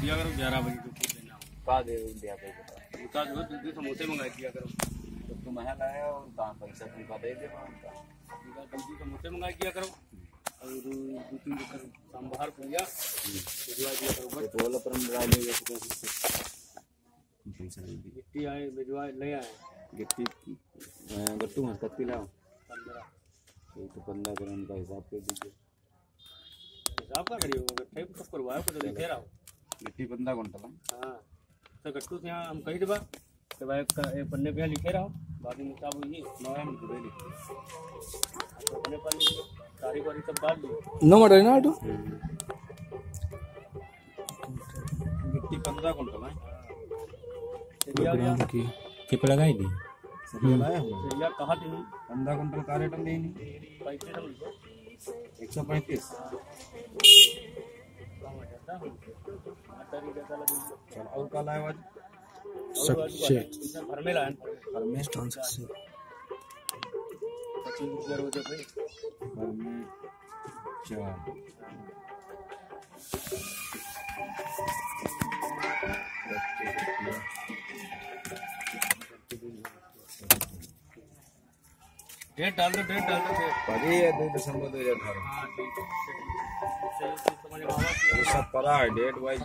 दिया करो 11 बजे जो कुछ देना हो। का दे दिया करो उनका जो दूध समोसे मंगा दिया करो। तो तुम है लाया और कहाँ पैसा तुमका दे दे उनका दूध समोसे मंगा दिया करो और 2-3 लीटर सांभर पूजा भिजवा दिया करो। बस बोला पर हम राय ले गए तो पैसा नहीं दी। गिट्टी आए भिजवा ले आए गिट्टी गट्टू मत कत्ती लाओ 15 तो 15 ग्राम का हिसाब कर दीजिए। हिसाब का करिए गट्ठे सब करवाओ तो लिखे रहो गिट्टी 15 क्विंटल। हाँ तो गट्टू से यहाँ हम कही देबा तो भाई एक पन्ने पे लिखे रहो बाद में हिसाब हुई नॉन दे दी तो अपने पर लिखिए तारीख वारी सब डाल दो। नो मटर ना आटो गिट्टी 15 क्विंटल है की किप लगाई दी लाया हूँ या कहा दी 15 क्विंटल का रेट हम देनी 135। चल और का लाया आज घर में लाए रमेश ट्रांसफर 25 रुपया रोज पे घर में 4 डेट डाल दो परी है 2 दिसंबर 2018। हाँ ठीक है तुम्हारे बाबा वो सब पड़ा है डेट वाइज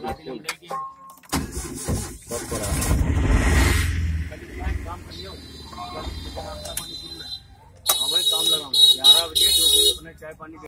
सब पड़ा है। काम कर लियो हाँ भाई काम लगाऊंगा 11 बजे जो भी अपने चाय पानी